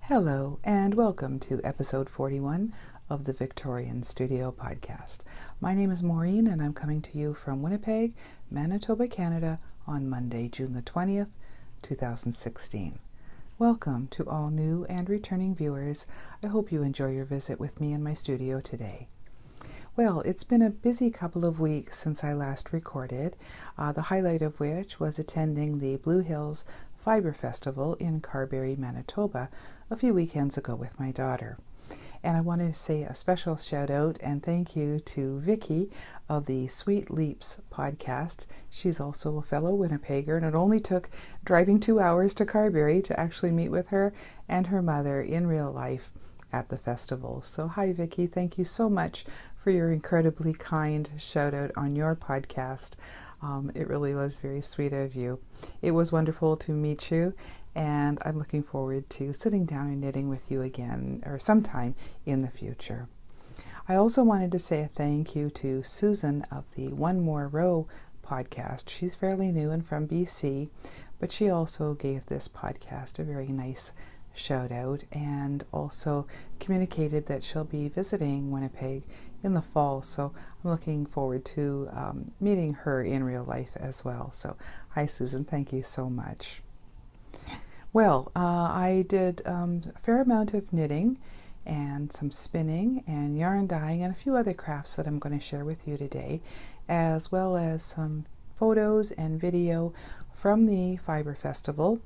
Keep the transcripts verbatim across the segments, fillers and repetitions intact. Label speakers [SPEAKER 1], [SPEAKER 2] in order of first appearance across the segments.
[SPEAKER 1] Hello and welcome to episode forty-one of the Victorian Studio podcast. My name is Maureen and I'm coming to you from Winnipeg, Manitoba, Canada on Monday, June the twentieth, two thousand sixteen. Welcome to all new and returning viewers. I hope you enjoy your visit with me in my studio today. Well, it's been a busy couple of weeks since I last recorded, uh, the highlight of which was attending the Blue Hills Fibre Festival in Carberry, Manitoba a few weekends ago with my daughter. And I wanted to say a special shout out and thank you to Wiki of the Sweet Leaps podcast. She's also a fellow Winnipegger, and it only took driving two hours to Carberry to actually meet with her and her mother in real life at the festival. So hi Wiki, thank you so much for your incredibly kind shout out on your podcast. Um, it really was very sweet of you. It was wonderful to meet you, and I'm looking forward to sitting down and knitting with you again or sometime in the future. I also wanted to say a thank you to Susan of the One More Row podcast. She's fairly new and from B C, but she also gave this podcast a very nice shout out and also communicated that she'll be visiting Winnipeg in the fall, so I'm looking forward to um, meeting her in real life as well. So hi Susan, thank you so much. Well, uh, I did um, a fair amount of knitting and some spinning and yarn dyeing and a few other crafts that I'm going to share with you today, as well as some photos and video from the Fibre Festival.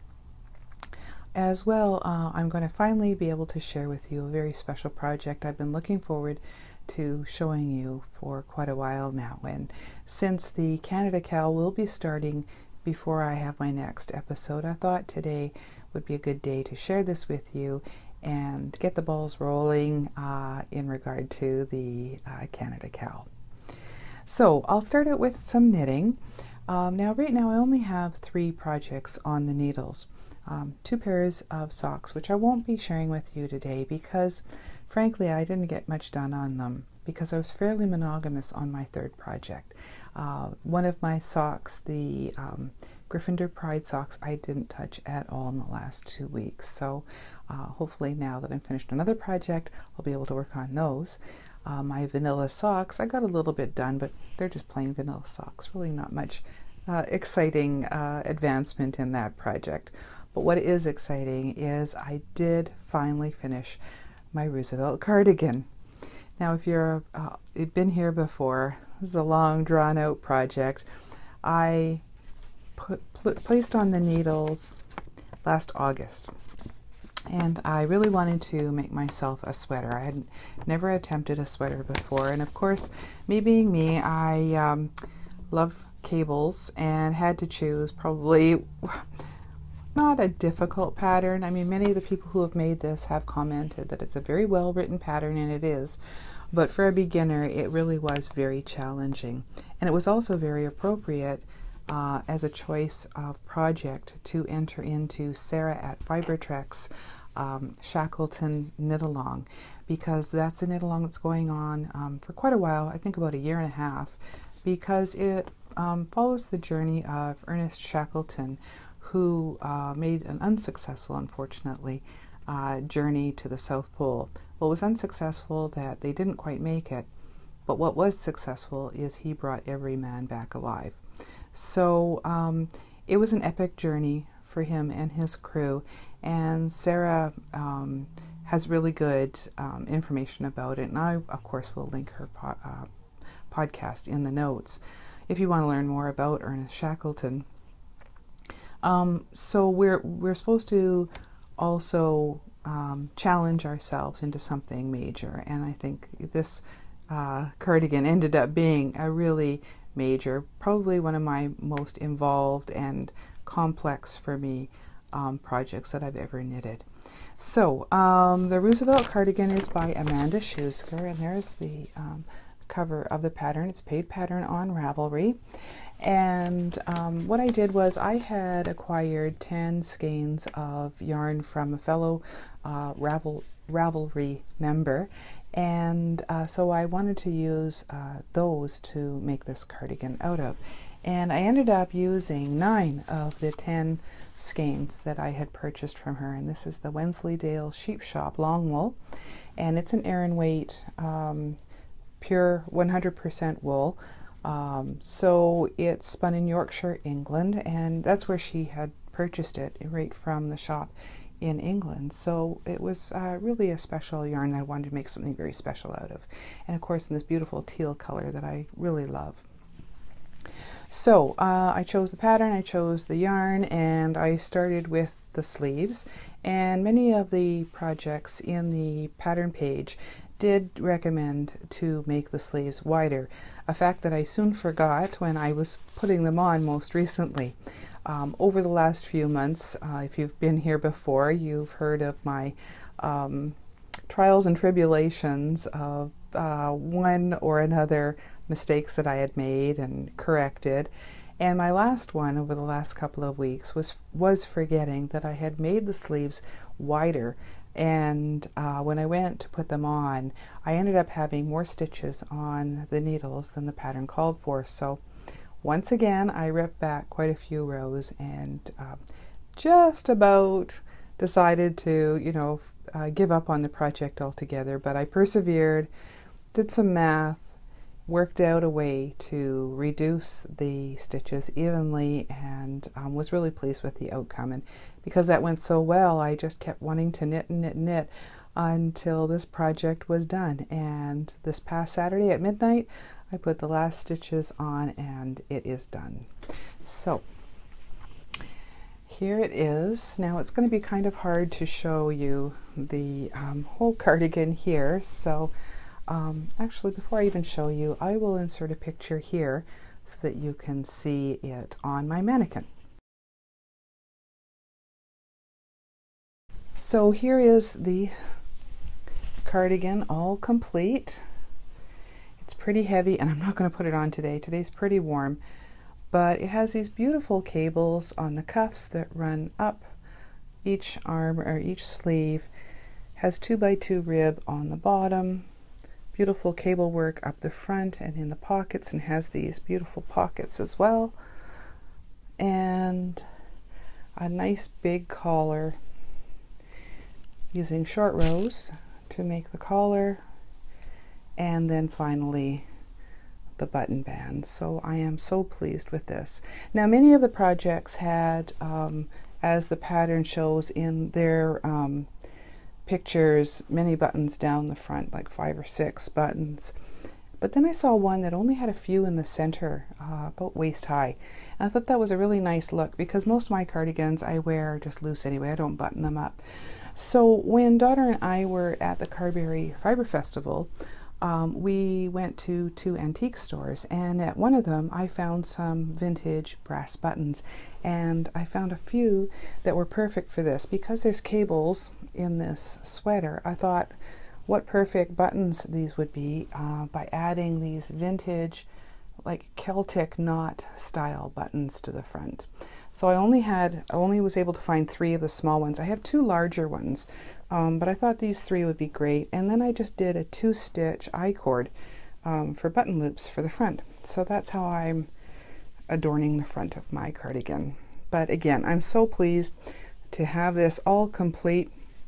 [SPEAKER 1] As well, uh, I'm going to finally be able to share with you a very special project I've been looking forward to showing you for quite a while now. And since the Canada K A L will be starting before I have my next episode, I thought today would be a good day to share this with you and get the balls rolling uh, in regard to the uh, Canada K A L. So I'll start out with some knitting. Um, now, right now I only have three projects on the needles. Um, two pairs of socks, which I won't be sharing with you today because frankly I didn't get much done on them because I was fairly monogamous on my third project. Uh, one of my socks, the um, Gryffindor Pride socks, I didn't touch at all in the last two weeks. So uh, hopefully now that I'm finished another project, I'll be able to work on those. Uh, my vanilla socks, I got a little bit done, but they're just plain vanilla socks. Really not much uh, exciting uh, advancement in that project. But what is exciting is I did finally finish my Roosevelt cardigan. Now, if you're uh, you've been here before, this is a long drawn out project. I put pl placed on the needles last August, and I really wanted to make myself a sweater. I had never attempted a sweater before, and of course, me being me, I um, love cables and had to choose probably not a difficult pattern. I mean, many of the people who have made this have commented that it's a very well written pattern, and it is. But for a beginner, it really was very challenging. And it was also very appropriate uh, as a choice of project to enter into Sarah at Fibretrek's um, Shackleton Knit Along, because that's a knit along that's going on um, for quite a while, I think about a year and a half, because it um, follows the journey of Ernest Shackleton, who uh, made an unsuccessful, unfortunately, uh, journey to the South Pole. Well, it was unsuccessful that they didn't quite make it, but what was successful is he brought every man back alive. So um, it was an epic journey for him and his crew, and Sarah um, has really good um, information about it, and I, of course, will link her po uh, podcast in the notes if you want to learn more about Ernest Shackleton. Um, so we're we're supposed to also um, challenge ourselves into something major, and I think this uh, cardigan ended up being a really major, probably one of my most involved and complex for me um, projects that I've ever knitted. So um, the Roosevelt cardigan is by Amanda Schusker, and there's the um, cover of the pattern. It's a paid pattern on Ravelry. And um, what I did was I had acquired ten skeins of yarn from a fellow uh, Ravel, Ravelry member, and uh, so I wanted to use uh, those to make this cardigan out of. And I ended up using nine of the ten skeins that I had purchased from her. And this is the Wensleydale Sheep Shop Long Wool. And it's an Aran weight, um, pure one hundred percent wool. Um, so it's spun in Yorkshire, England, and that's where she had purchased it, right from the shop in England. So it was uh, really a special yarn that I wanted to make something very special out of. And of course in this beautiful teal color that I really love. So uh, I chose the pattern, I chose the yarn, and I started with the sleeves. And many of the projects in the pattern page did recommend to make the sleeves wider, a fact that I soon forgot when I was putting them on most recently. Um, over the last few months, uh, if you've been here before, you've heard of my um, trials and tribulations of uh, one or another mistakes that I had made and corrected. And my last one over the last couple of weeks was was forgetting that I had made the sleeves wider. And uh, when I went to put them on, I ended up having more stitches on the needles than the pattern called for. So once again, I ripped back quite a few rows and uh, just about decided to, you know, uh, give up on the project altogether. But I persevered, did some math, worked out a way to reduce the stitches evenly, and um, was really pleased with the outcome. And because that went so well, I just kept wanting to knit and knit and knit until this project was done. And this past Saturday at midnight, I put the last stitches on and it is done. So here it is. Now it's going to be kind of hard to show you the um, whole cardigan here. So um, actually, before I even show you, I will insert a picture here so that you can see it on my mannequin. So here is the cardigan all complete. It's pretty heavy and I'm not going to put it on today. Today's pretty warm, but it has these beautiful cables on the cuffs that run up each arm or each sleeve, has two by two rib on the bottom, beautiful cable work up the front and in the pockets, and has these beautiful pockets as well, and a nice big collar using short rows to make the collar, and then finally the button band. So I am so pleased with this. Now many of the projects had, um, as the pattern shows in their um, pictures, many buttons down the front, like five or six buttons. But then I saw one that only had a few in the center, uh, about waist high. And I thought that was a really nice look, because most of my cardigans I wear just loose anyway. I don't button them up. So when daughter and I were at the Carberry Fibre Festival, um, we went to two antique stores, and at one of them I found some vintage brass buttons, and I found a few that were perfect for this. Because there's cables in this sweater, I thought what perfect buttons these would be uh, by adding these vintage, like Celtic knot style buttons to the front. So I only had, I only was able to find three of the small ones. I have two larger ones, um, but I thought these three would be great. And then I just did a two stitch I-cord um, for button loops for the front. So that's how I'm adorning the front of my cardigan. But again, I'm so pleased to have this all complete.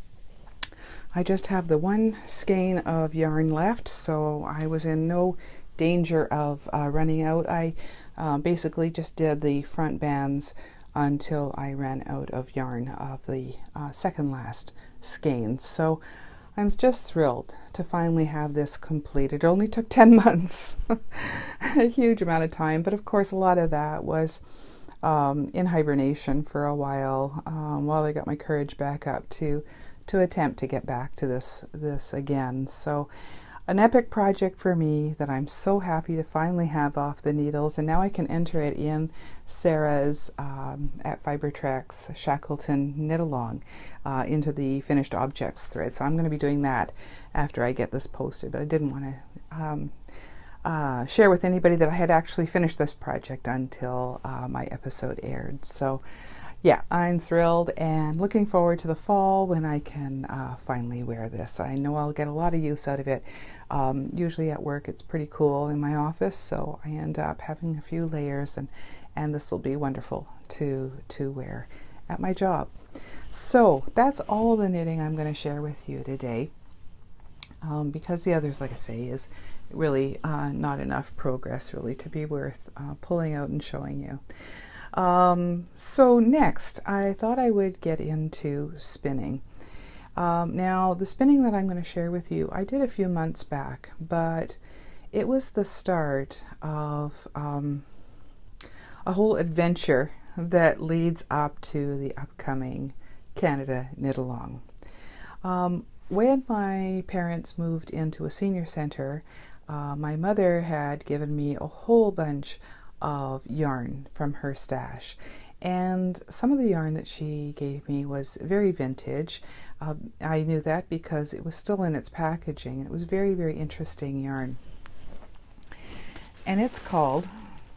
[SPEAKER 1] I just have the one skein of yarn left, so I was in no danger of uh, running out. I uh, basically just did the front bands until I ran out of yarn of the uh, second last skeins. So I'm just thrilled to finally have this complete. It only took ten months, a huge amount of time, but of course a lot of that was um, in hibernation for a while um, while I got my courage back up to to attempt to get back to this this again. So an epic project for me that I'm so happy to finally have off the needles, and now I can enter it in Sarah's um, at Fibre Tracks Shackleton knit along uh, into the finished objects thread. So I'm going to be doing that after I get this posted, but I didn't want to um, uh, share with anybody that I had actually finished this project until uh, my episode aired. So yeah, I'm thrilled and looking forward to the fall when I can uh, finally wear this. I know I'll get a lot of use out of it Um, usually at work it's pretty cool in my office, so I end up having a few layers, and, and this will be wonderful to, to wear at my job. So that's all the knitting I'm going to share with you today, um, because the others, like I say, is really uh, not enough progress really to be worth uh, pulling out and showing you. Um, so next, I thought I would get into spinning. Um, now, the spinning that I'm going to share with you, I did a few months back, but it was the start of um, a whole adventure that leads up to the upcoming Canada Knit Along. Um, when my parents moved into a senior center, uh, my mother had given me a whole bunch of yarn from her stash. And some of the yarn that she gave me was very vintage. Uh, I knew that because it was still in its packaging. It was very, very interesting yarn. And it's called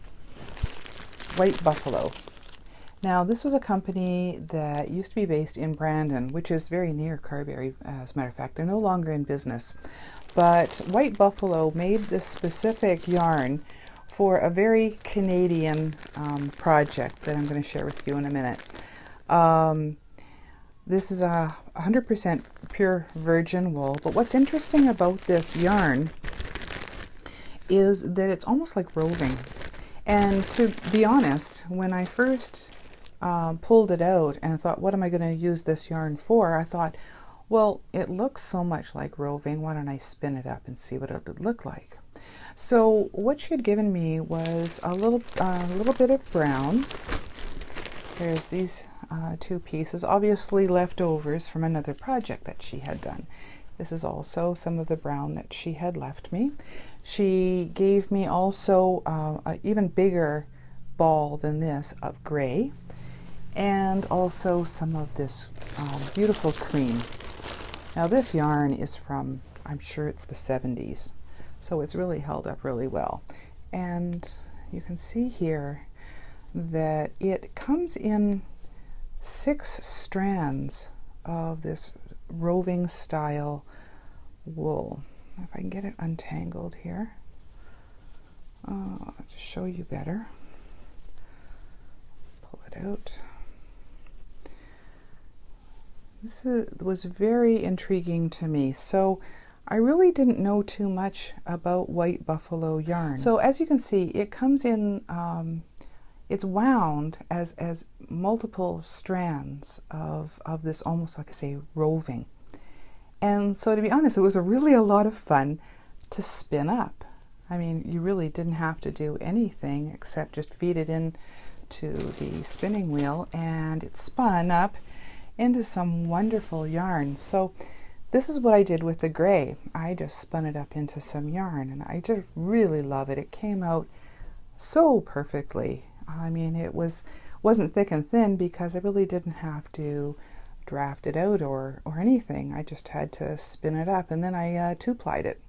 [SPEAKER 1] White Buffalo. Now, this was a company that used to be based in Brandon, which is very near Carberry, as a matter of fact. They're no longer in business. But White Buffalo made this specific yarn for a very Canadian um, project that I'm going to share with you in a minute. Um, this is a one hundred percent pure virgin wool, but what's interesting about this yarn is that it's almost like roving. And to be honest, when I first uh, pulled it out and thought, what am I going to use this yarn for? I thought, well, it looks so much like roving, why don't I spin it up and see what it would look like? So what she had given me was a little, uh, little bit of brown. There's these uh, two pieces, obviously leftovers from another project that she had done. This is also some of the brown that she had left me. She gave me also uh, an even bigger ball than this of gray, and also some of this um, beautiful cream. Now this yarn is from, I'm sure it's the seventies. So it's really held up really well. And you can see here that it comes in six strands of this roving style wool. If I can get it untangled here uh, to show you better. Pull it out. This is, was very intriguing to me. So I really didn't know too much about White Buffalo yarn. So as you can see, it comes in, um, it's wound as, as multiple strands of, of this almost like I say roving. And so to be honest, it was a really a lot of fun to spin up. I mean, you really didn't have to do anything except just feed it in to the spinning wheel and it spun up into some wonderful yarn. So this is what I did with the gray. I just spun it up into some yarn and I just really love it. It came out so perfectly. I mean, it was, wasn't thick and thin because I really didn't have to draft it out or, or anything. I just had to spin it up and then I uh, two-plied it.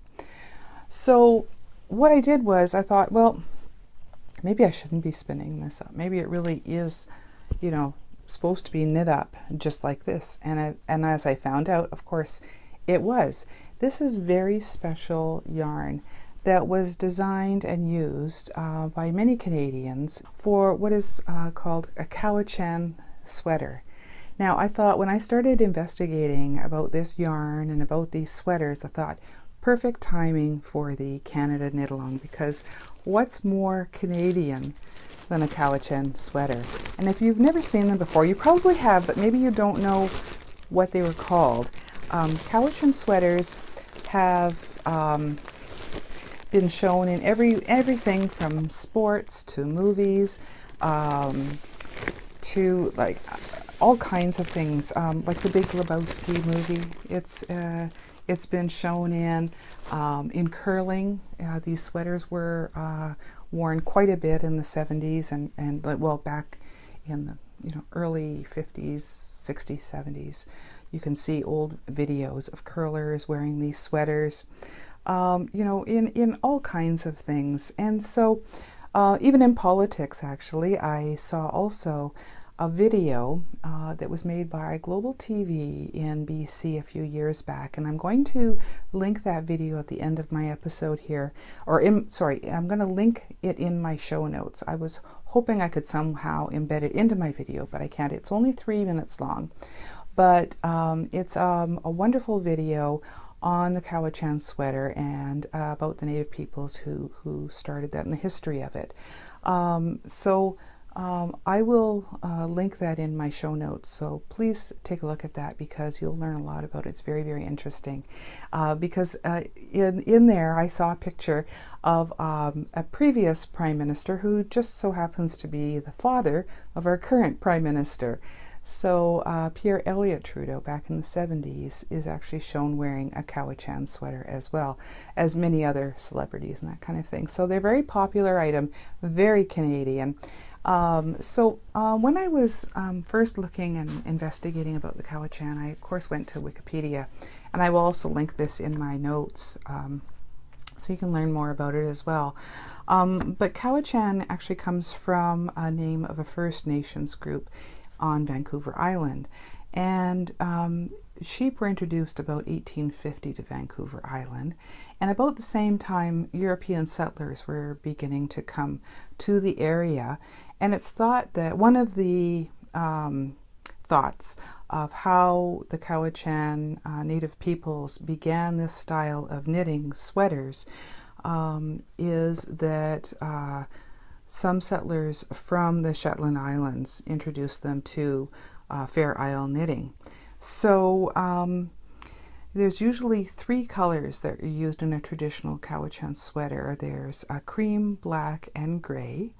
[SPEAKER 1] So what I did was I thought, well, maybe I shouldn't be spinning this up. Maybe it really is, you know, supposed to be knit up just like this, and I, and as I found out, of course, it was. This is very special yarn that was designed and used uh, by many Canadians for what is uh, called a Cowichan sweater. Now, I thought when I started investigating about this yarn and about these sweaters, I thought perfect timing for the Canada Knit Along, because what's more Canadian than a Cowichan sweater? And if you've never seen them before, you probably have, but maybe you don't know what they were called. Um, Cowichan sweaters have um, been shown in every everything from sports to movies um, to like all kinds of things, um, like the Big Lebowski movie. It's uh, it's been shown in um, in curling. Uh, these sweaters were uh, worn quite a bit in the seventies and, and well, back in the you know early fifties, sixties, seventies. You can see old videos of curlers wearing these sweaters, um, you know, in, in all kinds of things. And so uh, even in politics, actually, I saw also a video uh, that was made by Global T V in B C a few years back, and I'm going to link that video at the end of my episode here, or in, sorry, I'm going to link it in my show notes. I was hoping I could somehow embed it into my video, but I can't. It's only three minutes long, but um, it's um, a wonderful video on the Cowichan sweater and uh, about the Native peoples who, who started that and the history of it. Um, so Um, I will uh, link that in my show notes, so please take a look at that because you'll learn a lot about it. It's very, very interesting. Uh, because uh, in, in there I saw a picture of um, a previous Prime Minister who just so happens to be the father of our current Prime Minister. So uh, Pierre Elliott Trudeau back in the seventies is actually shown wearing a Cowichan sweater as well as many other celebrities and that kind of thing. So they're a very popular item, very Canadian. Um, so uh, when I was um, first looking and investigating about the Cowichan, I of course went to Wikipedia, and I will also link this in my notes um, so you can learn more about it as well. Um, but Cowichan actually comes from a name of a First Nations group on Vancouver Island, and um, sheep were introduced about eighteen fifty to Vancouver Island, and about the same time European settlers were beginning to come to the area. And it's thought that one of the um, thoughts of how the Cowichan uh, Native peoples began this style of knitting sweaters um, is that uh, some settlers from the Shetland Islands introduced them to uh, Fair Isle knitting. So um, there's usually three colors that are used in a traditional Cowichan sweater. There's uh, cream, black, and gray.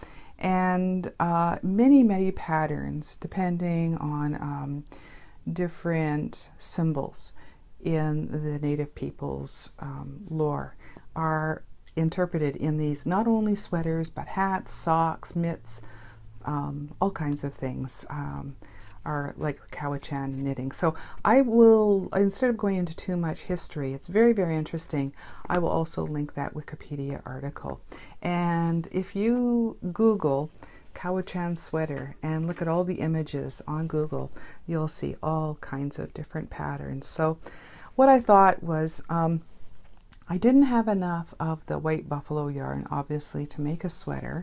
[SPEAKER 1] And uh, many, many patterns depending on um, different symbols in the Native people's um, lore are interpreted in these not only sweaters but hats, socks, mitts, um, all kinds of things um, are like Cowichan knitting. So I will, instead of going into too much history, it's very, very interesting, I will also link that Wikipedia article. And if you Google Cowichan sweater and look at all the images on Google, you'll see all kinds of different patterns. So what I thought was, um, I didn't have enough of the white buffalo yarn, obviously, to make a sweater.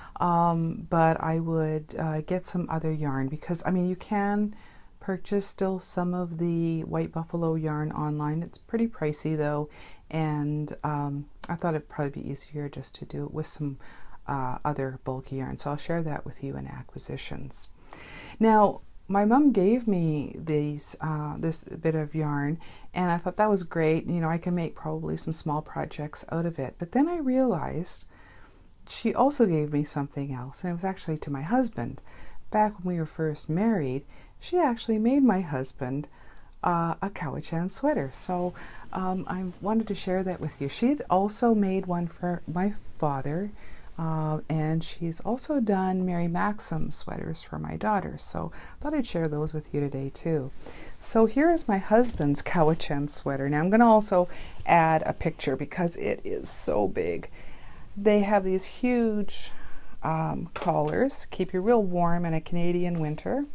[SPEAKER 1] Um, but I would uh, get some other yarn because, I mean, you can purchase still some of the white buffalo yarn online. It's pretty pricey though, and um, I thought it'd probably be easier just to do it with some uh, other bulky yarn. So I'll share that with you in acquisitions. Now, my mom gave me these uh, this bit of yarn, and I thought that was great. You know, I can make probably some small projects out of it. But then I realized she also gave me something else, and it was actually to my husband. Back when we were first married, she actually made my husband uh, a Cowichan sweater. So um, I wanted to share that with you. She'd also made one for my father, uh, and she's also done Mary Maxim sweaters for my daughter. So I thought I'd share those with you today too. So here is my husband's Cowichan sweater. Now I'm going to also add a picture because it is so big. They have these huge um, collars, keep you real warm in a Canadian winter.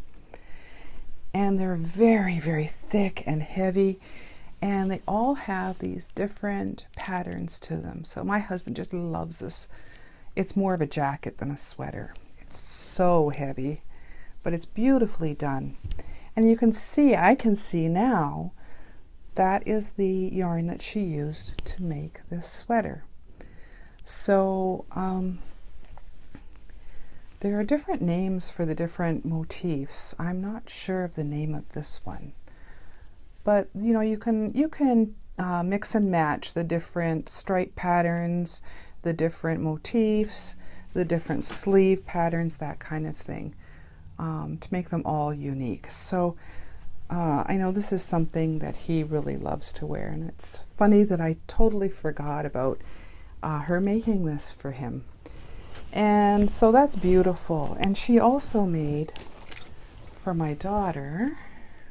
[SPEAKER 1] And they're very, very thick and heavy. And they all have these different patterns to them. So my husband just loves this. It's more of a jacket than a sweater. It's so heavy, but it's beautifully done. And you can see, I can see now, that is the yarn that she used to make this sweater. So um, there are different names for the different motifs. I'm not sure of the name of this one, but you know, you can you can uh, mix and match the different stripe patterns, the different motifs, the different sleeve patterns, that kind of thing, um, to make them all unique. So uh, I know this is something that he really loves to wear, and it's funny that I totally forgot about Uh, her making this for him. And so that's beautiful. And she also made for my daughter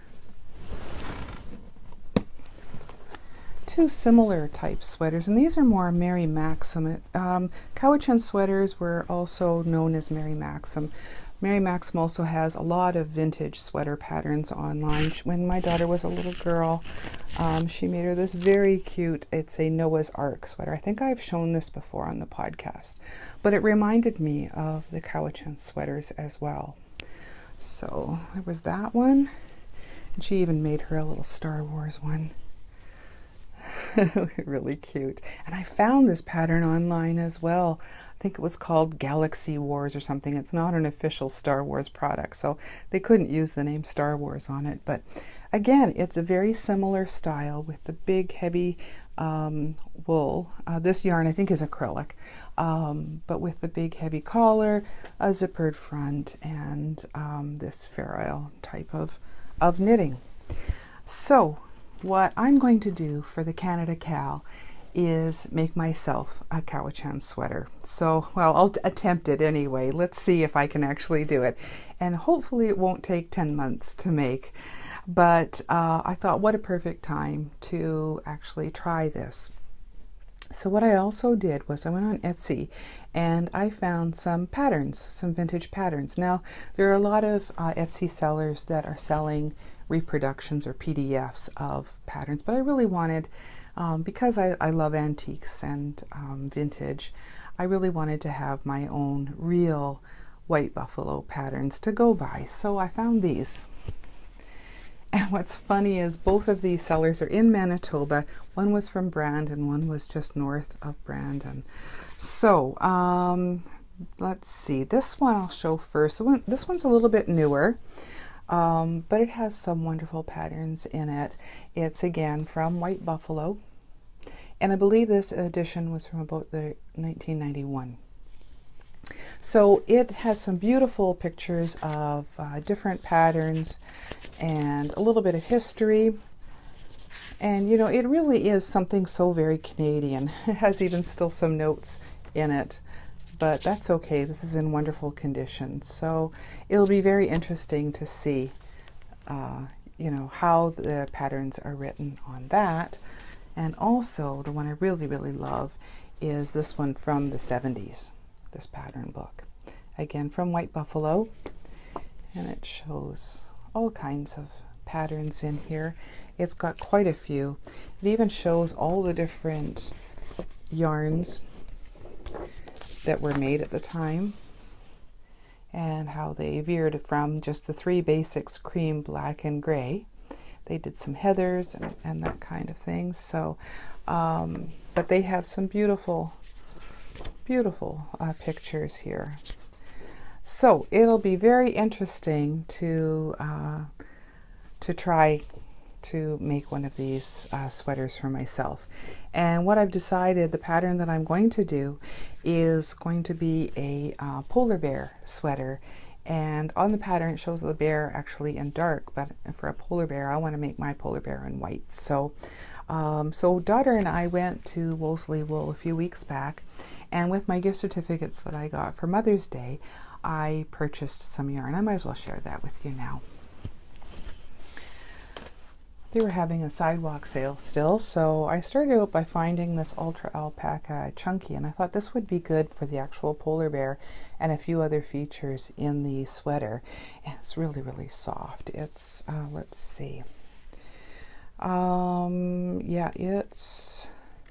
[SPEAKER 1] two similar type sweaters, and these are more Mary Maxim. Um, Cowichan sweaters were also known as Mary Maxim, Mary Maxim also has a lot of vintage sweater patterns online. When my daughter was a little girl, um, she made her this very cute, it's a Noah's Ark sweater. I think I've shown this before on the podcast, but it reminded me of the Cowichan sweaters as well. So there was that one. And she even made her a little Star Wars one. Really cute. And I found this pattern online as well. I think it was called Galaxy Wars or something. It's not an official Star Wars product, so they couldn't use the name Star Wars on it. But again, it's a very similar style with the big heavy um, wool. Uh, this yarn I think is acrylic, um, but with the big heavy collar, a zippered front, and um, this ferrule type of, of knitting. So what I'm going to do for the Canada K A L is make myself a Cowichan sweater. So, well, I'll attempt it anyway. Let's see if I can actually do it. And hopefully it won't take ten months to make. But uh, I thought, what a perfect time to actually try this. So what I also did was I went on Etsy and I found some patterns, some vintage patterns. Now, there are a lot of uh, Etsy sellers that are selling reproductions or P D Fs of patterns, but I really wanted, um, because I, I love antiques and um, vintage, I really wanted to have my own real white buffalo patterns to go by. So I found these. And what's funny is both of these sellers are in Manitoba. One was from Brandon, one was just north of Brandon. So um, let's see, this one I'll show first. So this one's a little bit newer. Um, but it has some wonderful patterns in it. It's again from White Buffalo, and I believe this edition was from about the nineteen ninety-one. So it has some beautiful pictures of uh, different patterns and a little bit of history. And you know, it really is something so very Canadian. It has even still some notes in it. But that's okay. This is in wonderful condition. So it'll be very interesting to see, uh, you know, how the patterns are written on that. And also the one I really, really love is this one from the seventies, this pattern book. Again, from White Buffalo. And it shows all kinds of patterns in here. It's got quite a few. It even shows all the different yarns that were made at the time and how they veered from just the three basics, cream, black, and gray. They did some heathers and, and that kind of thing. So, um, but they have some beautiful, beautiful uh, pictures here. So it'll be very interesting to uh, to try to make one of these uh, sweaters for myself. And what I've decided, the pattern that I'm going to do is going to be a uh, polar bear sweater. And on the pattern it shows the bear actually in dark, but for a polar bear I want to make my polar bear in white. So um, so daughter and I went to Wolseley Wool a few weeks back, and with my gift certificates that I got for Mother's Day, I purchased some yarn. I might as well share that with you now. They were having a sidewalk sale still, so I started out by finding this ultra alpaca chunky, and I thought this would be good for the actual polar bear and a few other features in the sweater. And it's really, really soft. It's uh, let's see, um, yeah, it's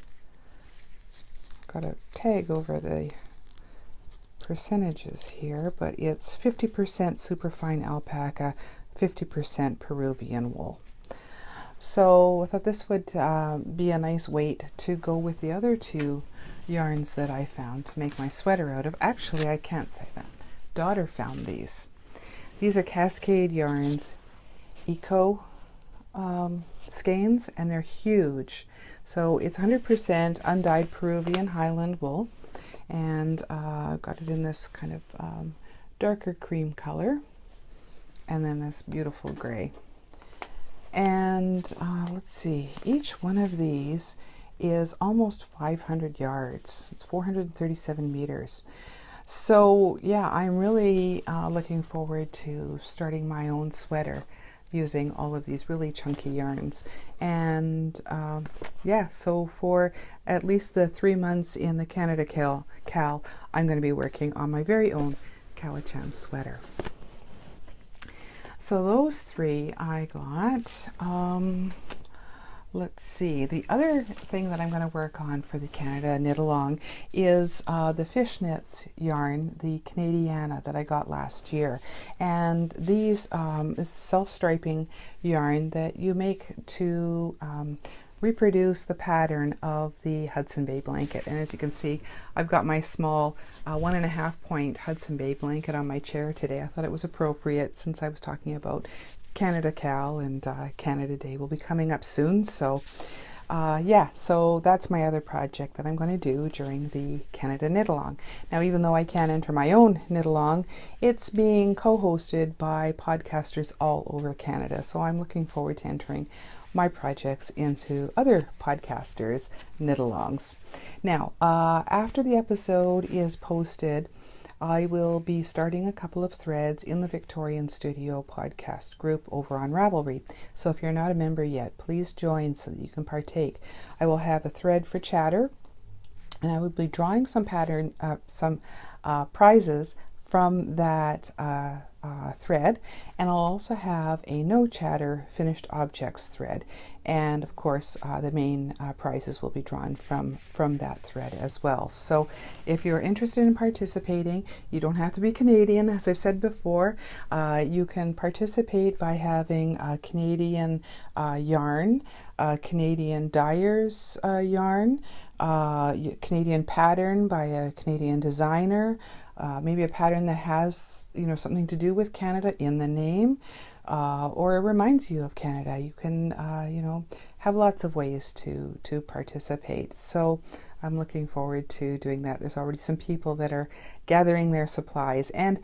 [SPEAKER 1] got a tag over the percentages here, but it's fifty percent superfine alpaca, fifty percent Peruvian wool. So I thought this would uh, be a nice weight to go with the other two yarns that I found to make my sweater out of. Actually, I can't say that. Daughter found these. These are Cascade Yarns Eco um, skeins, and they're huge. So it's one hundred percent undyed Peruvian Highland wool, and uh, got it in this kind of um, darker cream color, and then this beautiful gray. And uh, let's see, each one of these is almost five hundred yards. It's four hundred thirty-seven meters. So yeah, I'm really uh, looking forward to starting my own sweater using all of these really chunky yarns. And uh, yeah, so for at least the three months in the Canada K A L, I'm going to be working on my very own Cowichan sweater. So those three I got. Um, let's see. The other thing that I'm going to work on for the Canada Knit Along is uh, the Fishknits yarn, the Canadiana that I got last year. And these um, is self-striping yarn that you make to um, reproduce the pattern of the Hudson Bay blanket. And as you can see, I've got my small uh, one and a half point Hudson Bay blanket on my chair today. I thought it was appropriate since I was talking about Canada K A L, and uh, Canada Day will be coming up soon. So uh, yeah, so that's my other project that I'm going to do during the Canada Knit Along. Now, even though I can't enter my own Knit Along, it's being co-hosted by podcasters all over Canada. So I'm looking forward to entering my projects into other podcasters' knit-alongs. Now, uh, after the episode is posted, I will be starting a couple of threads in the Victorian Studio podcast group over on Ravelry. So if you're not a member yet, please join so that you can partake. I will have a thread for chatter, and I will be drawing some pattern, uh, some uh, prizes from that uh, uh, thread, and I'll also have a no chatter finished objects thread, and of course uh, the main uh, prizes will be drawn from from that thread as well. So if you're interested in participating, you don't have to be Canadian, as I've said before. Uh, you can participate by having a Canadian uh, yarn, a Canadian dyer's uh, yarn, uh, Canadian pattern by a Canadian designer, Uh, maybe a pattern that has, you know, something to do with Canada in the name, uh, or it reminds you of Canada. You can, uh, you know, have lots of ways to to participate. So I'm looking forward to doing that. There's already some people that are gathering their supplies, and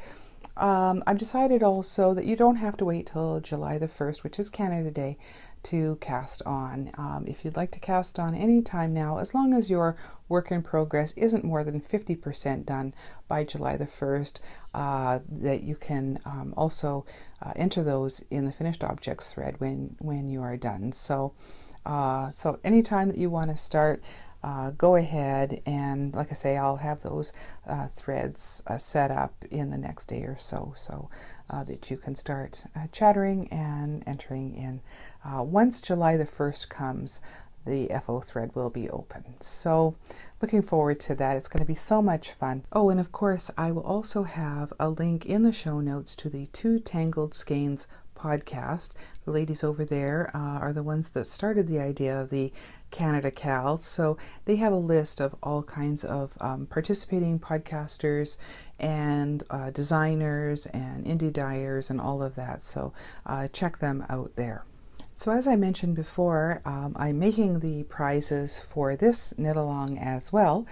[SPEAKER 1] um, I've decided also that you don't have to wait till July the first, which is Canada Day, to cast on. Um, if you'd like to cast on any time now, as long as your work in progress isn't more than fifty percent done by July the first, uh, that you can um, also uh, enter those in the finished objects thread when when you are done. So uh, so anytime that you want to start, uh, go ahead, and like I say, I'll have those uh, threads uh, set up in the next day or so, so uh, that you can start uh, chattering and entering in. Uh, once July the first comes, the F O thread will be open. So looking forward to that. It's going to be so much fun. Oh, and of course, I will also have a link in the show notes to the two Tangled Skeins podcast. The ladies over there uh, are the ones that started the idea of the Canada K A L. So they have a list of all kinds of um, participating podcasters and uh, designers and indie dyers and all of that. So uh, check them out there. So as I mentioned before, um, I'm making the prizes for this knit along as well.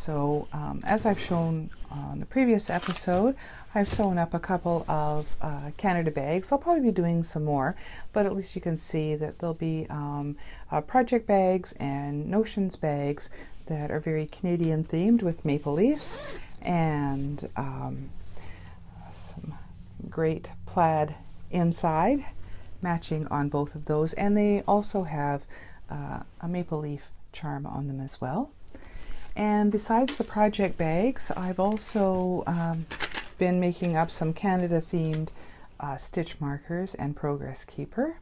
[SPEAKER 1] So um, as I've shown on the previous episode, I've sewn up a couple of uh, Canada bags. I'll probably be doing some more, but at least you can see that there'll be um, uh, project bags and notions bags that are very Canadian themed with maple leaves, and um, some great plaid inside, matching on both of those, and they also have uh, a maple leaf charm on them as well. And besides the project bags, I've also um, been making up some Canada themed uh, stitch markers and progress keeper.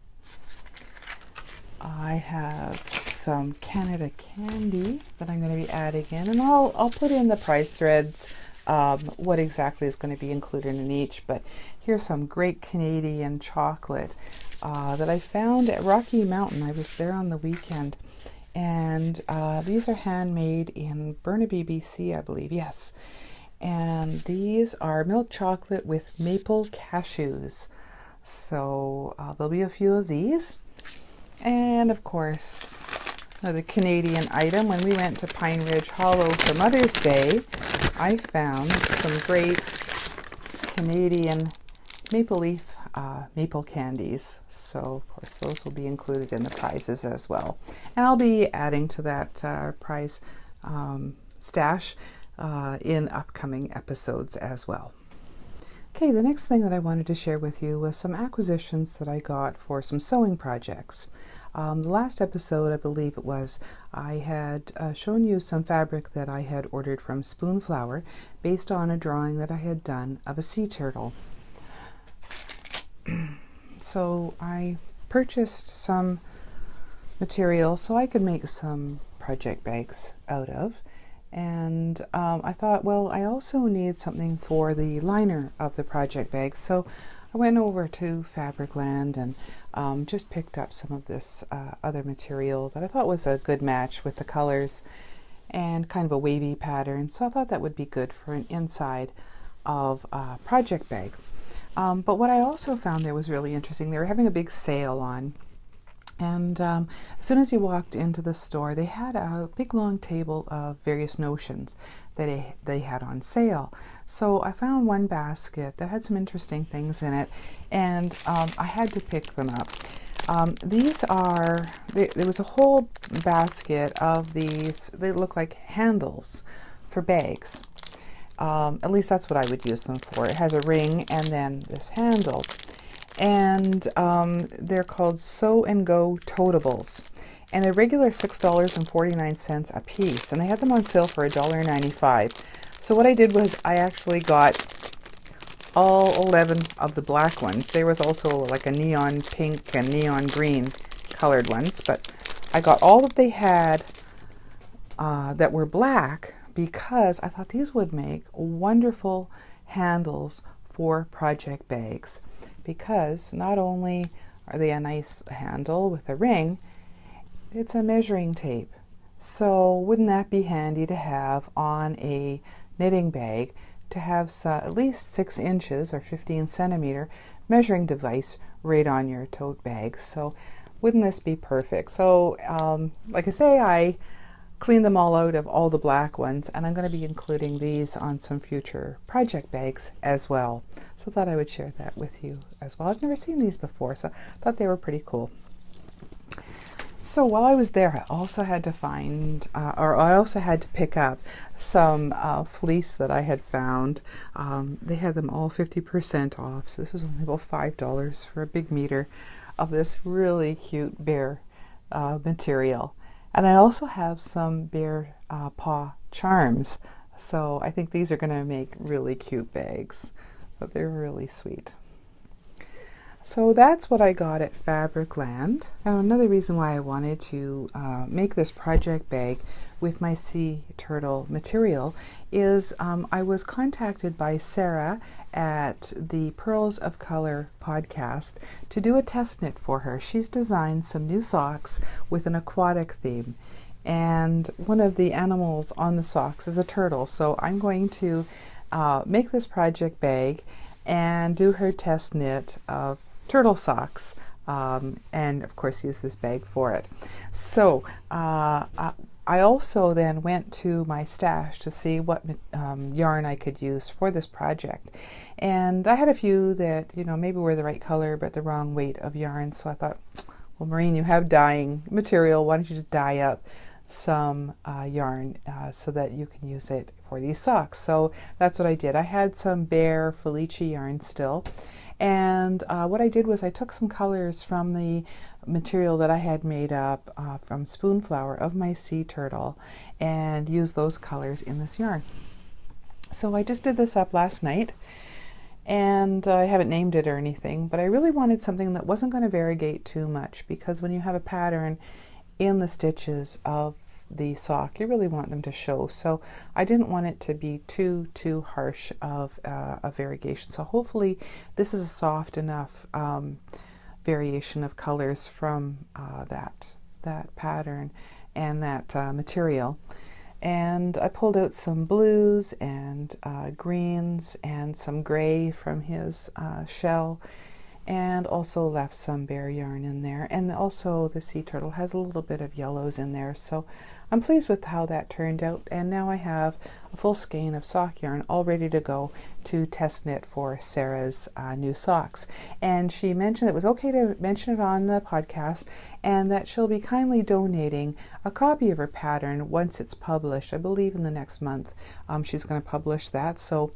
[SPEAKER 1] I have some Canada candy that I'm going to be adding in, and I'll, I'll put in the price threads um, what exactly is going to be included in each, but here's some great Canadian chocolate Uh, that I found at Rocky Mountain. I was there on the weekend, and uh, these are handmade in Burnaby, B C, I believe. Yes, and these are milk chocolate with maple cashews. So uh, there'll be a few of these, and of course another Canadian item. When we went to Pine Ridge Hollow for Mother's Day, I found some great Canadian maple leaf Uh, maple candies. So of course those will be included in the prizes as well, and I'll be adding to that uh, prize um, stash uh, in upcoming episodes as well. Okay, the next thing that I wanted to share with you was some acquisitions that I got for some sewing projects. Um, the last episode, I believe it was, I had uh, shown you some fabric that I had ordered from Spoonflower based on a drawing that I had done of a sea turtle. So I purchased some material so I could make some project bags out of. And um, I thought, well, I also need something for the liner of the project bag. So I went over to Fabricland and um, just picked up some of this uh, other material that I thought was a good match with the colors and kind of a wavy pattern. So I thought that would be good for an inside of a project bag. Um, but what I also found there was really interesting. They were having a big sale on. And um, as soon as you walked into the store, they had a big long table of various notions that they, they had on sale. So I found one basket that had some interesting things in it, and um, I had to pick them up. Um, these are, they, there was a whole basket of these, they look like handles for bags. Um, at least that's what I would use them for. It has a ring and then this handle. And um, they're called Sew and Go Totables, and they're regular six dollars and forty-nine cents a piece, and they had them on sale for one dollar ninety-five. So what I did was I actually got all eleven of the black ones. There was also like a neon pink and neon green colored ones, but I got all that they had uh, that were black because I thought these would make wonderful handles for project bags. Because not only are they a nice handle with a ring, it's a measuring tape. So wouldn't that be handy to have on a knitting bag, to have uh, at least six inches or fifteen centimeter measuring device right on your tote bag. So wouldn't this be perfect? So um, like I say, I cleaned them all out of all the black ones, and I'm going to be including these on some future project bags as well. So I thought I would share that with you as well. I've never seen these before, so I thought they were pretty cool. So while I was there, I also had to find, uh, or I also had to pick up some uh, fleece that I had found. Um, they had them all fifty percent off, so this was only about five dollars for a big meter of this really cute bear uh, material. And I also have some bear uh, paw charms. So I think these are going to make really cute bags, but they're really sweet. So that's what I got at Fabricland. Now another reason why I wanted to uh, make this project bag with my sea turtle material is um, I was contacted by Sarah at the Pearls of Color podcast to do a test knit for her. She's designed some new socks with an aquatic theme, and one of the animals on the socks is a turtle. So I'm going to uh, make this project bag and do her test knit of turtle socks, um, and of course use this bag for it. So uh, I also then went to my stash to see what um, yarn I could use for this project, and I had a few that, you know, maybe were the right color but the wrong weight of yarn. So I thought, well, Maureen, you have dyeing material, why don't you just dye up some uh, yarn uh, so that you can use it for these socks. So that's what I did. I had some Bear Felici yarn still, and uh, what I did was I took some colors from the material that I had made up uh, from Spoonflower of my sea turtle and used those colors in this yarn. So I just did this up last night, and uh, I haven't named it or anything, but I really wanted something that wasn't going to variegate too much, because when you have a pattern in the stitches of the sock, you really want them to show. So I didn't want it to be too too harsh of uh, a variegation. So hopefully this is a soft enough um, variation of colors from uh, that that pattern and that uh, material. And I pulled out some blues and uh, greens and some gray from his uh, shell, and also left some bear yarn in there. And also the sea turtle has a little bit of yellows in there. So I'm pleased with how that turned out. And now I have a full skein of sock yarn all ready to go to test knit for Sarah's uh, new socks. And she mentioned it was okay to mention it on the podcast, and that she'll be kindly donating a copy of her pattern once it's published. I believe in the next month um, she's going to publish that. So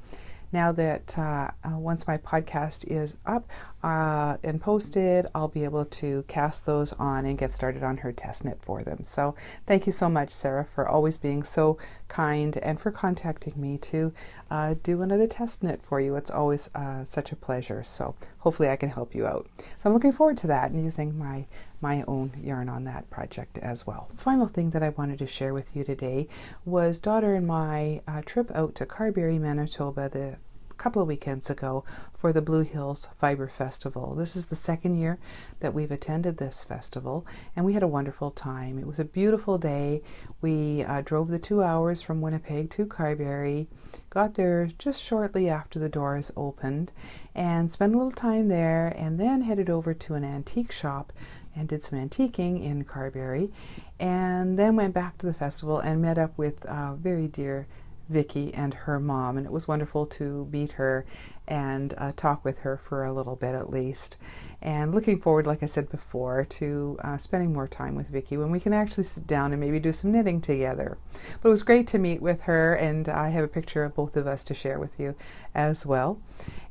[SPEAKER 1] now that uh, uh, once my podcast is up uh, and posted, I'll be able to cast those on and get started on her test knit for them. So thank you so much, Sarah, for always being so kind and for contacting me to uh, do another test knit for you. It's always uh, such a pleasure. So hopefully I can help you out. So I'm looking forward to that and using my my own yarn on that project as well. Final thing that I wanted to share with you today was daughter and my uh, trip out to Carberry, Manitoba the couple of weekends ago for the Blue Hills Fibre Festival. This is the second year that we've attended this festival, and we had a wonderful time. It was a beautiful day. We uh, drove the two hours from Winnipeg to Carberry, got there just shortly after the doors opened, and spent a little time there, and then headed over to an antique shop and did some antiquing in Carberry, and then went back to the festival and met up with uh, very dear Wiki and her mom, and it was wonderful to meet her and uh, talk with her for a little bit at least. And looking forward, like I said before, to uh, spending more time with Wiki when we can actually sit down and maybe do some knitting together. But it was great to meet with her, and I have a picture of both of us to share with you as well.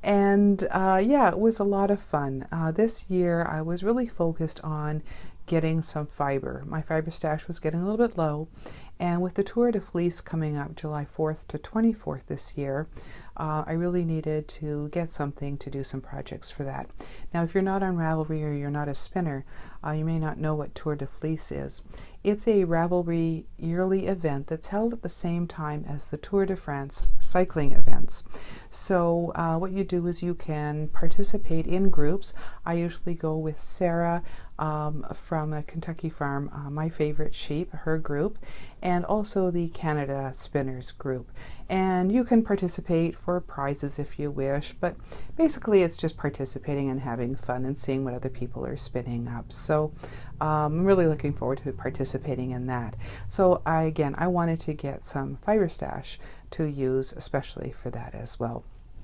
[SPEAKER 1] And uh, yeah, it was a lot of fun. Uh, this year I was really focused on getting some fiber. My fiber stash was getting a little bit low, and with the Tour de Fleece coming up July fourth to twenty-fourth this year, uh, I really needed to get something to do some projects for that. Now, if you're not on Ravelry or you're not a spinner, uh, you may not know what Tour de Fleece is. It's a Ravelry yearly event that's held at the same time as the Tour de France cycling events. So uh, what you do is you can participate in groups. I usually go with Sarah um, from a Kentucky farm, uh, My Favorite Sheep, her group, and also the Canada Spinners group. And you can participate for prizes if you wish, but basically it's just participating and having fun and seeing what other people are spinning up. So um, I'm really looking forward to participating in that. So I, again, I wanted to get some fiber stash to use especially for that as well.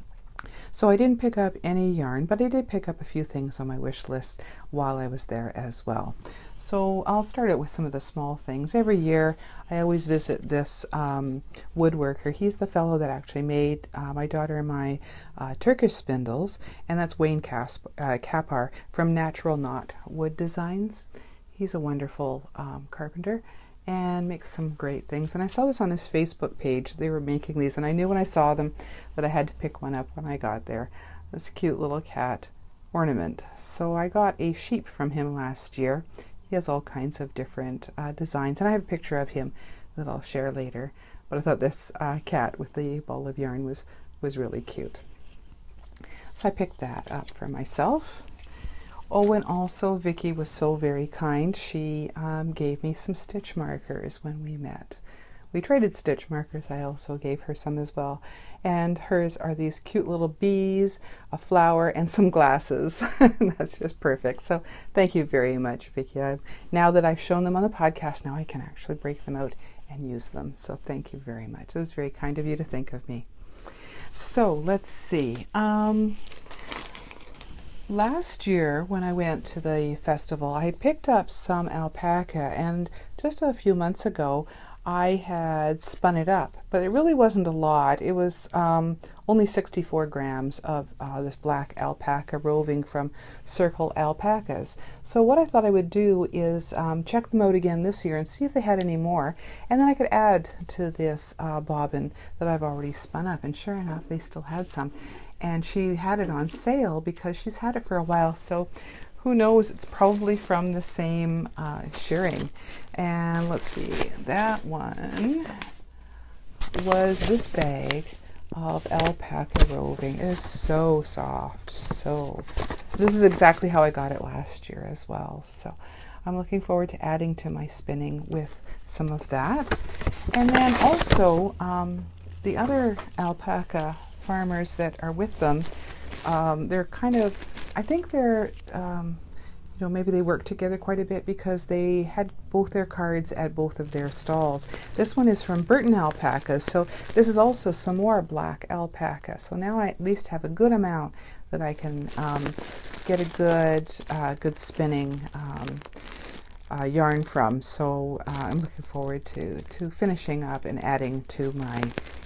[SPEAKER 1] So I didn't pick up any yarn, but I did pick up a few things on my wish list while I was there as well. So I'll start out with some of the small things. Every year I always visit this um, woodworker. He's the fellow that actually made uh, my daughter and my uh, Turkish spindles, and that's Wayne Casp uh, Kapar from Natural Knot Wood Designs. He's a wonderful um, carpenter and makes some great things. And I saw this on his Facebook page. They were making these, and I knew when I saw them that I had to pick one up when I got there. This cute little cat ornament. So I got a sheep from him last year. He has all kinds of different uh, designs, and I have a picture of him that I'll share later. But I thought this uh, cat with the ball of yarn was, was really cute. So I picked that up for myself. Oh, and also Wiki was so very kind. She um, gave me some stitch markers when we met. We traded stitch markers. I also gave her some as well. And hers are these cute little bees, a flower, and some glasses. That's just perfect. So thank you very much, Wiki. I've, now that I've shown them on the podcast, now I can actually break them out and use them. So thank you very much. It was very kind of you to think of me. So let's see. Um, Last year when I went to the festival, I had picked up some alpaca, and just a few months ago I had spun it up, but it really wasn't a lot. It was um, only sixty-four grams of uh, this black alpaca roving from Circle Alpacas. So what I thought I would do is um, check them out again this year and see if they had any more, and then I could add to this uh, bobbin that I've already spun up, and sure enough they still had some. And she had it on sale because she's had it for a while, so who knows, it's probably from the same uh, shearing. And let's see, that one was this bag of alpaca roving. It is so soft, so this is exactly how I got it last year as well. So I'm looking forward to adding to my spinning with some of that. And then also um, the other alpaca farmers that are with them, um, they're kind of, I think they're, um, you know, maybe they work together quite a bit because they had both their cards at both of their stalls. This one is from Burton Alpacas, so this is also some more black alpaca. So now I at least have a good amount that I can um, get a good, uh, good spinning um, uh, yarn from. So uh, I'm looking forward to to finishing up and adding to my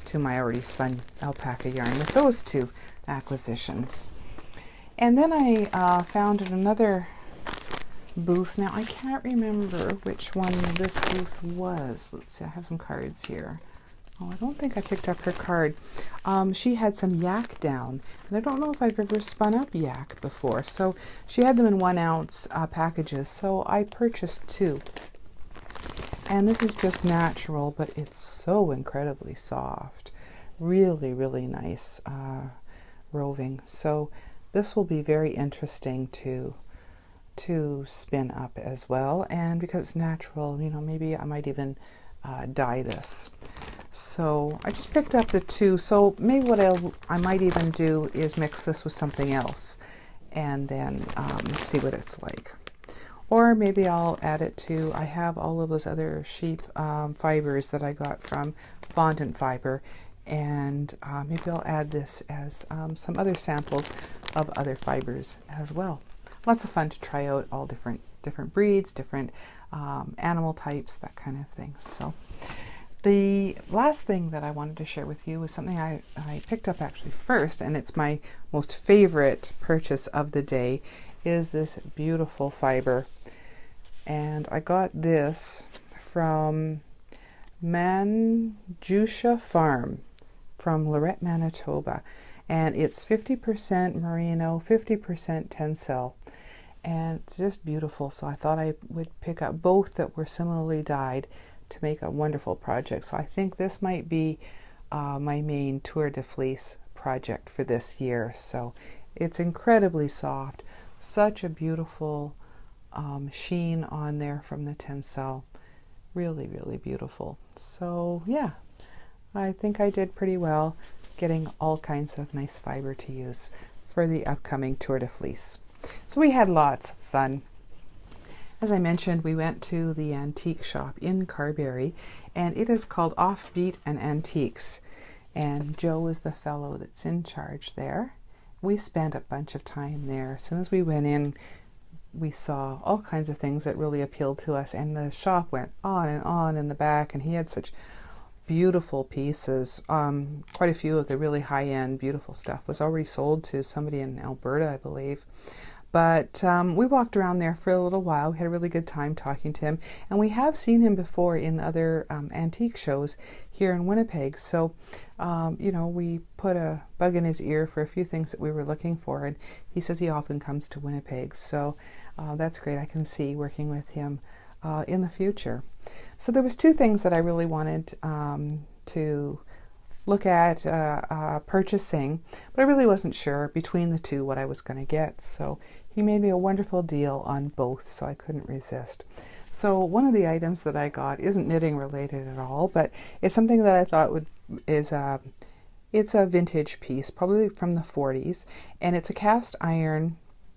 [SPEAKER 1] to my already spun alpaca yarn with those two acquisitions. And then I uh, found in another booth. Now I can't remember which one this booth was. Let's see, I have some cards here. Oh, I don't think I picked up her card. Um, she had some yak down, and I don't know if I've ever spun up yak before. So she had them in one ounce uh, packages, so I purchased two. And this is just natural, but it's so incredibly soft. Really, really nice uh, roving. So this will be very interesting to to spin up as well. And because it's natural, you know, maybe I might even uh, dye this. So I just picked up the two. So maybe what I'll, I might even do is mix this with something else and then um, see what it's like. Or maybe I'll add it to, I have all of those other sheep um, fibers that I got from Fondant Fibre, and uh, maybe I'll add this as um, some other samples of other fibers as well. Lots of fun to try out all different different breeds, different um, animal types, that kind of thing. So the last thing that I wanted to share with you was something I, I picked up actually first, and it's my most favorite purchase of the day, is this beautiful fiber. And I got this from Manjusha Farm from Lorette, Manitoba. And it's fifty percent merino, fifty percent tencel. And it's just beautiful. So I thought I would pick up both that were similarly dyed to make a wonderful project. So I think this might be uh, my main Tour de Fleece project for this year. So it's incredibly soft. Such a beautiful um, sheen on there from the tencel. Really, really beautiful. So yeah, I think I did pretty well getting all kinds of nice fiber to use for the upcoming Tour de Fleece. So we had lots of fun. As I mentioned, we went to the antique shop in Carberry, and it is called Offbeat and Antiques. And Joe is the fellow that's in charge there. We spent a bunch of time there. As soon as we went in, we saw all kinds of things that really appealed to us, and the shop went on and on in the back, and he had such beautiful pieces. Um, quite a few of the really high-end beautiful stuff was already sold to somebody in Alberta, I believe. But um, we walked around there for a little while. We had a really good time talking to him, and we have seen him before in other um, antique shows here in Winnipeg. So, um, you know, we put a bug in his ear for a few things that we were looking for, and he says he often comes to Winnipeg. So uh, that's great. I can see working with him uh, in the future. So there was two things that I really wanted um, to look at uh, uh, purchasing, but I really wasn't sure between the two what I was going to get. So he made me a wonderful deal on both, so I couldn't resist. So one of the items that I got isn't knitting related at all, but it's something that I thought would is a it's a vintage piece, probably from the forties, and it's a cast iron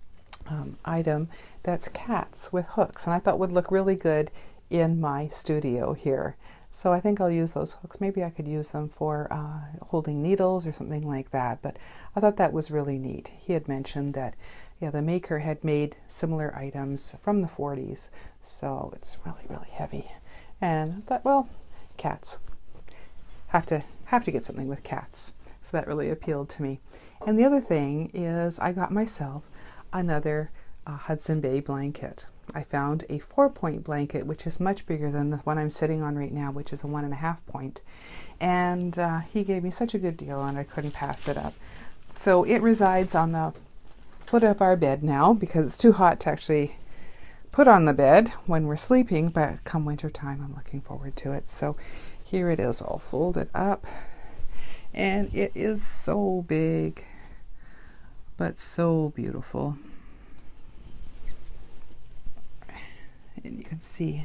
[SPEAKER 1] um, item that's cats with hooks, and I thought would look really good in my studio here. So I think I'll use those hooks. Maybe I could use them for uh, holding needles or something like that, but I thought that was really neat. He had mentioned that, yeah, the maker had made similar items from the forties, so it's really, really heavy. And I thought, well, cats. Have to, have to get something with cats. So that really appealed to me. And the other thing is I got myself another uh, Hudson Bay blanket. I found a four point blanket, which is much bigger than the one I'm sitting on right now, which is a one and a half point. And uh, he gave me such a good deal, and I couldn't pass it up. So it resides on the foot of our bed now because it's too hot to actually put on the bed when we're sleeping, but come winter time, I'm looking forward to it. So here it is, all folded up, and it is so big, but so beautiful. And you can see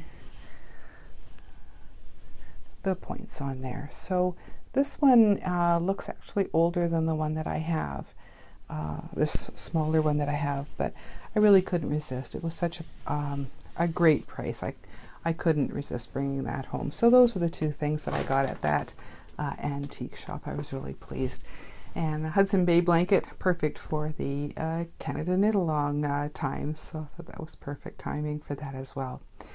[SPEAKER 1] the points on there. So this one uh, looks actually older than the one that I have, uh, this smaller one that I have, but I really couldn't resist. It was such a, um, a great price. I, I couldn't resist bringing that home. So those were the two things that I got at that uh, antique shop. I was really pleased. And a Hudson Bay blanket, perfect for the uh, Canada Knit Along uh, time. So I thought that was perfect timing for that as well.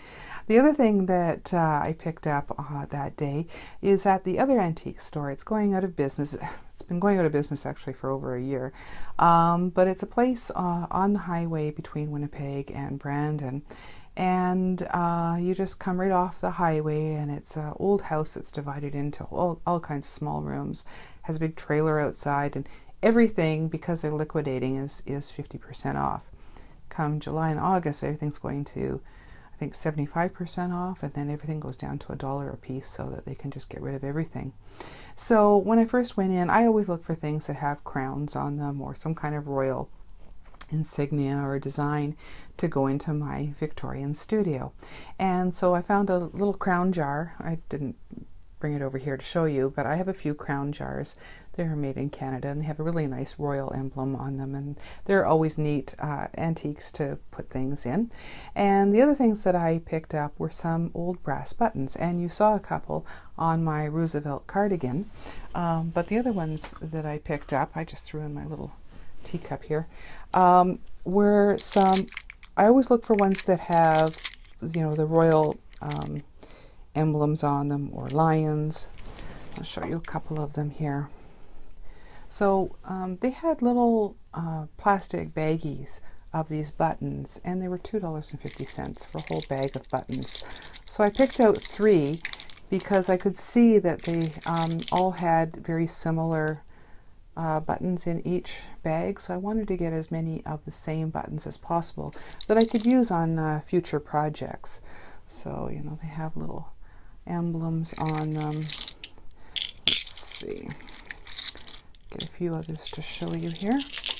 [SPEAKER 1] The other thing that uh, I picked up uh, that day is at the other antique store. It's going out of business. It's been going out of business actually for over a year. Um, but it's a place uh, on the highway between Winnipeg and Brandon. And uh, you just come right off the highway, and it's an old house that's divided into all, all kinds of small rooms. Has a big trailer outside, and everything, because they're liquidating, is, is fifty percent off. Come July and August, everything's going to, I think, seventy-five percent off, and then everything goes down to a dollar a piece so that they can just get rid of everything. So when I first went in, I always look for things that have crowns on them or some kind of royal insignia or design to go into my Victorian studio. And so I found a little crown jar. I didn't bring it over here to show you, but I have a few crown jars. They're made in Canada, and they have a really nice royal emblem on them, and they're always neat uh, antiques to put things in. And the other things that I picked up were some old brass buttons, and you saw a couple on my Roosevelt cardigan. Um, but the other ones that I picked up, I just threw in my little teacup here, um, were some, I always look for ones that have, you know, the royal um, emblems on them, or lions. I'll show you a couple of them here. So um, they had little uh, plastic baggies of these buttons, and they were two dollars and fifty cents for a whole bag of buttons. So I picked out three because I could see that they um, all had very similar uh, buttons in each bag, so I wanted to get as many of the same buttons as possible that I could use on uh, future projects. So, you know, they have little emblems on them. Let's see. Get a few others to show you here.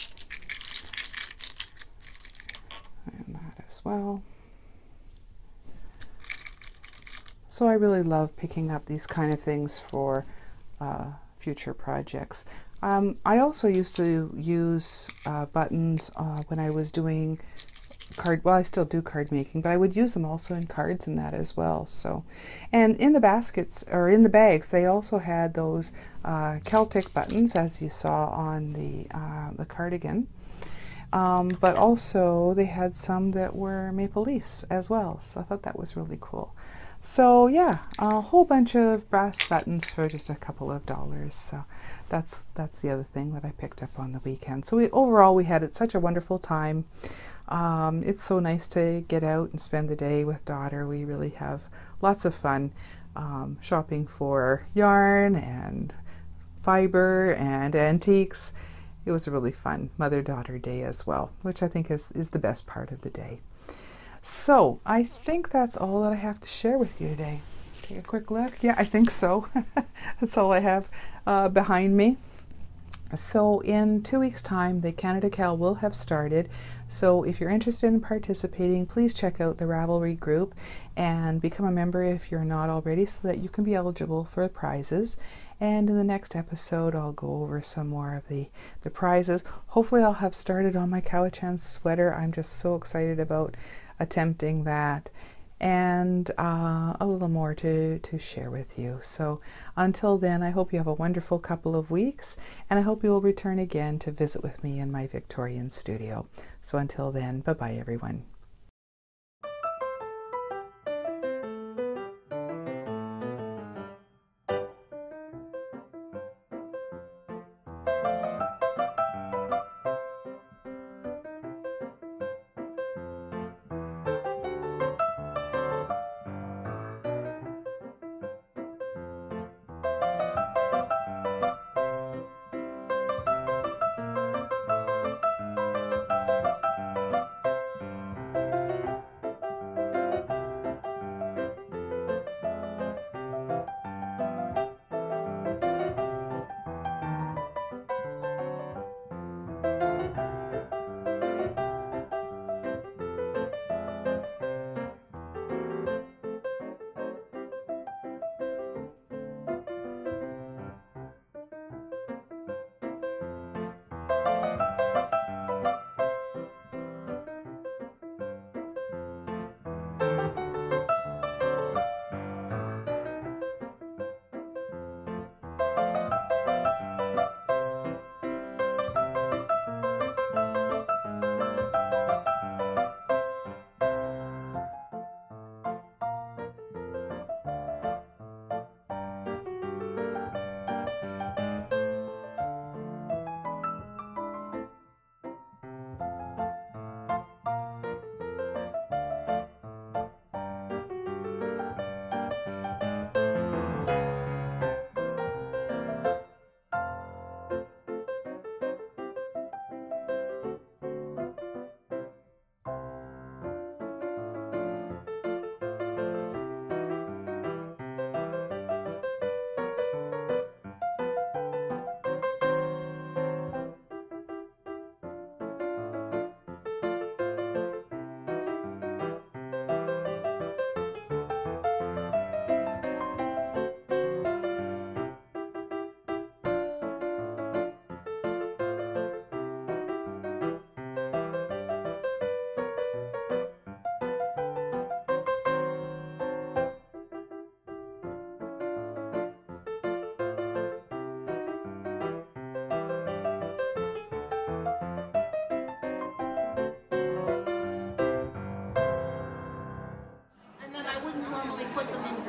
[SPEAKER 1] And that as well. So I really love picking up these kind of things for uh, future projects. Um, I also used to use uh, buttons uh, when I was doing card, well, I still do card making, but I would use them also in cards and that as well. So, and in the baskets, or in the bags, they also had those uh, Celtic buttons, as you saw on the, uh, the cardigan. Um, but also they had some that were maple leaves as well. So I thought that was really cool. So yeah, a whole bunch of brass buttons for just a couple of dollars. So that's that's the other thing that I picked up on the weekend. So we, overall, we had it such a wonderful time. Um, it's so nice to get out and spend the day with daughter. We really have lots of fun um, shopping for yarn and fiber and antiques. It was a really fun mother-daughter day as well, which I think is, is the best part of the day. So I think that's all that I have to share with you today. Take a quick look. Yeah, I think so. That's all I have uh, behind me. So in two weeks' time, the Canada K A L will have started. So if you're interested in participating, please check out the Ravelry group and become a member if you're not already, so that you can be eligible for prizes. And in the next episode, I'll go over some more of the, the prizes. Hopefully I'll have started on my Cowichan sweater. I'm just so excited about attempting that, and uh, a little more to, to share with you. So until then, I hope you have a wonderful couple of weeks, and I hope you'll return again to visit with me in my Victorian studio. So until then, bye-bye everyone.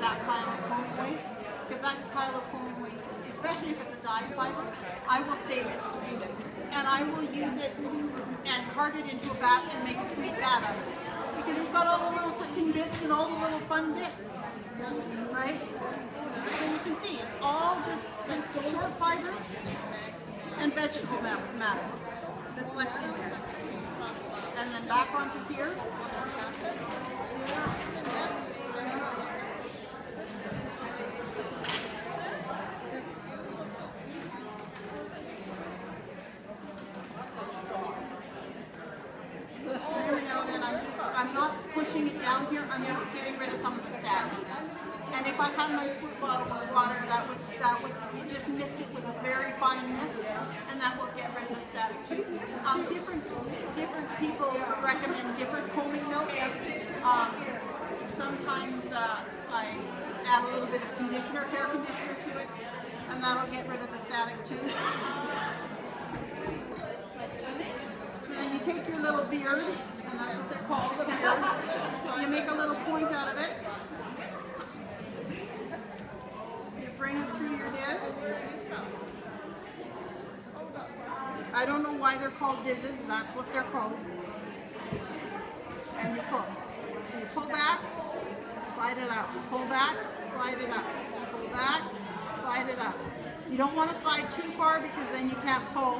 [SPEAKER 2] that pile of comb waste, because that pile of comb waste, especially if it's a dyed fiber, I will save it. And I will use it and cart it into a bat and make a tweed bat out of it. Because it's got all the little sucking bits and all the little fun bits. Right? So you can see, it's all just like short fibers and vegetable matter that's left in there. And then back onto here. I'm not pushing it down here, I'm just getting rid of some of the static. And if I had my squirt bottle of water, that would that would just mist it with a very fine mist, and that will get rid of the static too. Um, different different people recommend different combing notes. Um, sometimes uh, I add a little bit of conditioner, hair conditioner to it, and that'll get rid of the static too. So then you take your little beard, and that's what they're called, a beard. You make a little point out of it. You bring it through your disc. I don't know why they're called dizzes, that's what they're called. And you pull. So you pull back, slide it up. Pull back, slide it up. Pull back, slide it up. You don't want to slide too far because then you can't pull.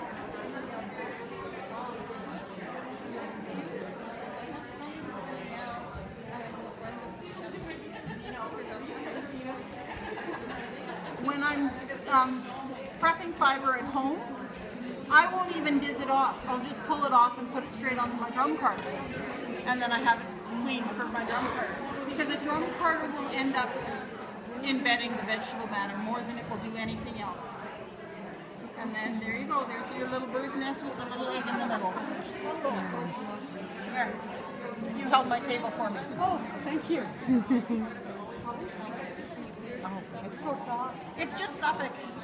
[SPEAKER 2] When I'm um, prepping fiber at home, I won't even diz it off. I'll just pull it off and put it straight onto my drum carder. And then I have it clean for my drum carder. Because a drum carder will end up embedding the vegetable matter more than it will do anything else. And then there you go. There's your little bird's nest with the little egg in the middle. There. You held my table for me.
[SPEAKER 3] Oh, thank you. Oh, it's so soft.
[SPEAKER 2] It's just Suffolk.